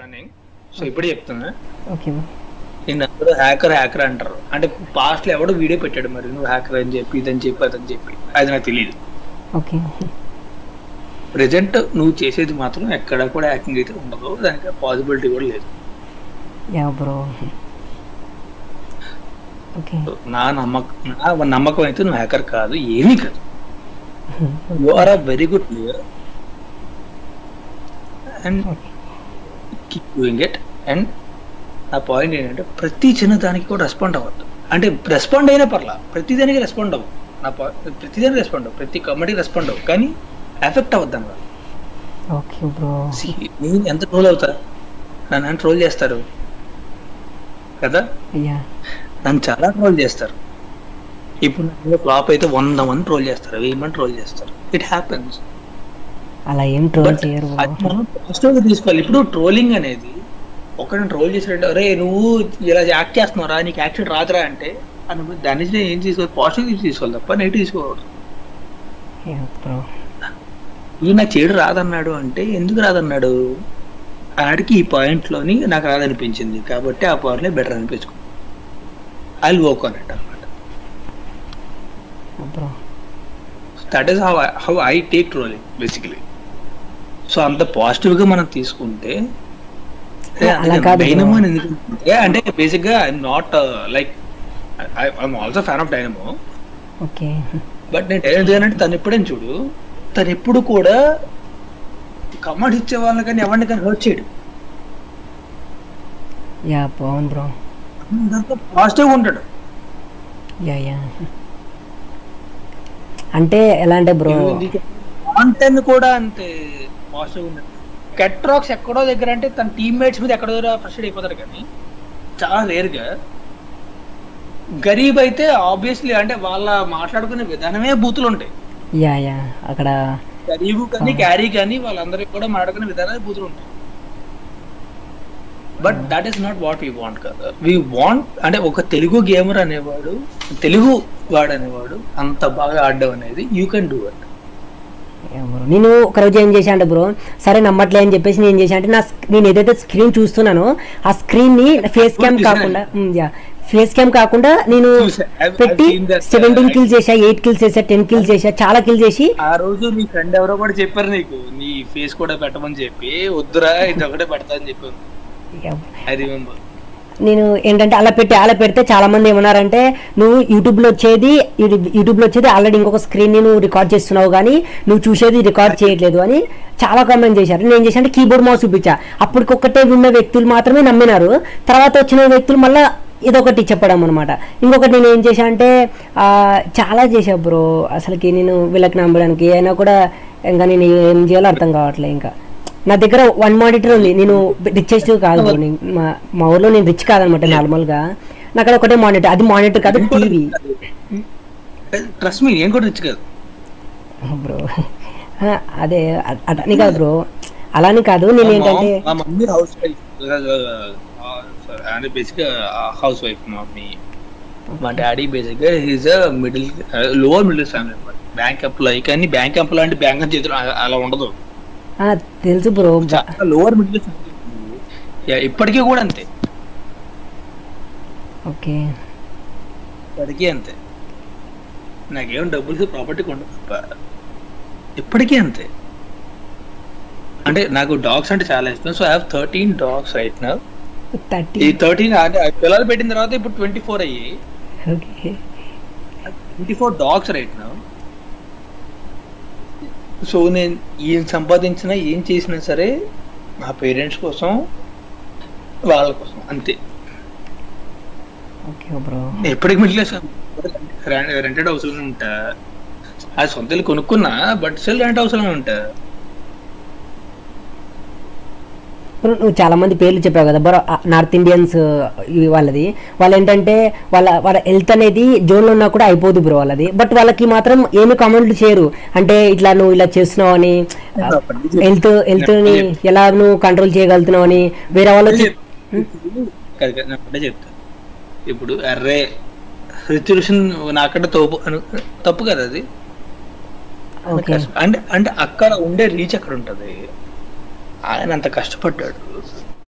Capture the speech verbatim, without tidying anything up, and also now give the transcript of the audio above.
Running. So ఇప్పుడే చెప్తున్నా, okay నేను అందరూ హ్యాకర్ హ్యాకర్ అంటారు. అంటే పాస్ట్లో ఎవడో వీడియో పెట్టాడు, మరి నువ్వు హ్యాకర్ అని చెప్పి ఇదని చెప్పి అదని చెప్పి, అది నాకు తెలియదు. ఓకే ప్రెజెంట్ నువ్వు చేసేది మాత్రం ఎక్కడ కూడా హ్యాకింగ్ అయితే ఉండదు, దానికి పాసిబిలిటీ కూడా లేదు. Yeah bro. ఓకే నా నమ్మకం నా నమ్మకం అయితే నువ్వు హ్యాకర్ కాదు, ఏమీ కాదు. You are a very good player and keep doing it. And నా పాయింట్ ఏంటంటే ప్రతి చిన్న దానికి కూడా రెస్పాండ్ అవ్వద్దు. అంటే రెస్పాండ్ అయినా పర్లా, ప్రతి దానికి రెస్పాండ్ అవ్వు. నా ప్రతి దానికి రెస్పాండ్ అవ్వు, ప్రతి కామెడీకి రెస్పాండ్ అవ్వు, కానీ ఎఫెక్ట్ అవ్వద్దు అన్నమాట. Okay bro. నేను ఎంత ట్రోల్ అవుతా, నన్ను ట్రోల్ చేస్తారు కదా, నన్ను చాలా ట్రోల్ చేస్తారు. ఇప్పుడు నాకు ఫ్లాప్ అయితే వంద మంది ట్రోల్ చేస్తారు, వెయ్యి మంది ట్రోల్ చేస్తారు. It happens. అలా ఏం ట్రోల్ చేయరు, అది మనం పాజిటివ్గా తీసుకోవాలి. ఇప్పుడు ట్రోలింగ్ అనేది ఒకరిని ట్రోల్ చేసినట్టు, అరే నువ్వు ఇలా యాక్ట్ చేస్తున్నారా, నీకు యాక్షన్ రాదురా అంటే అని దాని నుంచి ఏం తీసుకోవాలి, పాజిటివ్ తీసుకోవాలి తప్ప నెగిటివ్ తీసుకోకూడదు. ఇది నాకు చెడు రాదన్నాడు అంటే ఎందుకు రాదన్నాడు, ఆడికి ఈ పాయింట్లోని నాకు రాదనిపించింది కాబట్టి ఆ పాయింట్లో బెటర్ అనిపించుకో, I will work on it అనమాట. That is how how I take trolling basically. So అంత పాజిటివ్గా మనం తీసుకుంటే డైనమో ఎందుకంటే, అంటే బేసిక్గా I'm not like I'm also fan of Dynamo. Okay but నేను ఎందుకంటే తను ఎప్పుడైనా చూడు, తను ఎప్పుడు కూడా కమెంట్ ఇచ్చే వాళ్ళని కానీ ఎవరిని కానీ హర్ట్ చేయడు. యా బాగుంది బ్రో, పాజిటివ్గా ఉంటాడు. యా యా అంటే ఎలా అంటే బ్రో, కాంటెంట్ కూడా అంతే పాజిటివ్గా ఉంటాడు. కెట్రాక్స్ ఎక్కడో దగ్గర అంటే తన టీమ్మేట్స్ మీద ఎక్కడో దగ్గర ఫ్రస్ట్రేట్ అయిపోతారు, కానీ చాలా రేర్గా. గరీబ్ అయితే ఆబ్వియస్లీ అంటే వాళ్ళ మాట్లాడుకునే విధానమే బూతులు ఉంటాయి. యా యా అక్కడ గరీబు కానీ క్యారీ కానీ వాళ్ళందరికీ కూడా మాట్లాడుకునే విధానమే బూతులు ఉంటాయి. But that is not what we want కదా. వీ వాంట్ అంటే ఒక తెలుగు గేమర్ అనేవాడు, తెలుగు వాడు అనేవాడు అంత బాగా ఆడడం అనేది యూ కెన్ డూ ఇట్. నేను ఒకరోజు ఏం చేశా అంటే బ్రో, సరే నమ్మట్లే అని చెప్పేసి నేను ఏం చేశా అంటే, నా నేను ఏదైతే స్క్రీన్ చూస్తున్నానో ఆ స్క్రీన్ని ఫేస్ క్యామ్ కాకుండా ఫేస్ క్యామ్ కాకుండా నేను పెట్టి సెవెంటీన్ కిల్స్ చేసా, ఎయిట్ కిల్స్ చేసా, టెన్ కిల్స్ చేసా, చాలా కిల్స్ చేసి. ఆ రోజు నీ ఫ్రెండ్ ఎవరో కూడా చెప్పారు నీకు, నీ ఫేస్ కూడా పెట్టమని చెప్పి, వద్దురా ఇది ఒకటే పెడతా అని చెప్పారు. I remember. నేను ఏంటంటే అలా పెట్టి అలా పెడితే చాలా మంది ఏమన్నారంటే, నువ్వు యూట్యూబ్లో వచ్చేది యూట్యూబ్లో వచ్చేది ఆల్రెడీ ఇంకొక స్క్రీన్ని నువ్వు రికార్డ్ చేస్తున్నావు కానీ నువ్వు చూసేది రికార్డ్ చేయట్లేదు అని చాలా కామెంట్ చేశారు. నేను ఏం చేశాను అంటే కీబోర్డ్ మౌస్ చూపించా, అప్పటికొక్కటే విన్న వ్యక్తులు మాత్రమే నమ్మినారు, తర్వాత వచ్చిన వ్యక్తులు మళ్ళీ ఇదొకటి చెప్పడం అనమాట. ఇంకొకటి నేను ఏం చేశా అంటే చాలా చేసా బ్రో, అసలుకి నేను వీళ్ళకి నమ్మడానికి అయినా కూడా ఇంకా నేను ఏం చేయాలో అర్థం కావట్లేదు. ఇంకా నా దగ్గర వన్ మానిటర్ ఉంది, నేను రిచెస్ట్ కాదు బ్రో, మా మా ఊర్లో నేను రిచ్ కాదనమాట నార్మల్గా, నాకు అక్కడ ఒకటే మానిటర్, అది మానిటర్ కాదు టీవీ. బ్రో అదే అని కాదు బ్రో, అలానే కాదు, నేను ఏంటంటే అంటే బేసిక్గా హౌస్ వైఫ్ మా మమ్మీ. మా డాడీ బేసిక్గా is a middle lower middle family అనమాట. బ్యాంక్ ఎంప్లాయీ, కానీ బ్యాంక్ ఎంప్లాయీ అంటే బ్యాంక్ అని చేతులు అలా ఉండదు, తెలుసు బ్రో. లోవర్ మిడిల్ ఫ్యామిలీ ఇప్పటికీ కూడా అంతే. ఓకే ఇప్పటికీ అంతే. నాకేం డబ్బులు ప్రాపర్టీ కొండ ఇప్పటికీ అంతే. అంటే నాకు డాగ్స్ అంటే చాలా ఇష్టం. So I have thirteen dogs right now. ఈ థర్టీన్ అంటే పిల్లలు పెట్టిన తర్వాత ఇప్పుడు ట్వంటీ ఫోర్ అయ్యి, twenty four dogs right now. So నేను ఏం సంపాదించినా ఏం చేసినా సరే మా పేరెంట్స్ కోసం, వాళ్ళ కోసం అంతే. ఎప్పటికి మిడిల్ క్లాస్, రెంటెడ్ హౌస్ లోనే ఉంటా, అది సొంత ఇల్లు కొనుక్కున్నా బట్ స్టిల్ రెంట్ హౌస్ లోనే ఉంటా. నువ్వు చాలా మంది పేర్లు చెప్పావు కదా బ్రో, నార్త్ ఇండియన్స్ వాళ్ళది, వాళ్ళు ఏంటంటే వాళ్ళ వాళ్ళ హెల్త్ అనేది జోన్లో ఉన్నా కూడా అయిపోదు బ్రో వాళ్ళది, బట్ వాళ్ళకి మాత్రం ఏమి కామెంట్లు చేయరు. అంటే ఇట్లా నువ్వు ఇలా చేస్తున్నావు అని, హెల్త్ హెల్త్ని ఎలా నువ్వు కంట్రోల్ చేయగలుగుతున్నావు అని వేరే వాళ్ళకి చెప్తా. ఇప్పుడు అర్రే రిజర్వేషన్ నాకంటే తప్పు తప్పు కదా అది. అంటే అంటే అక్కడ ఉండే రీచ్ అక్కడ ఉంటుంది. ఆయన అంత కష్టపడ్డాడు.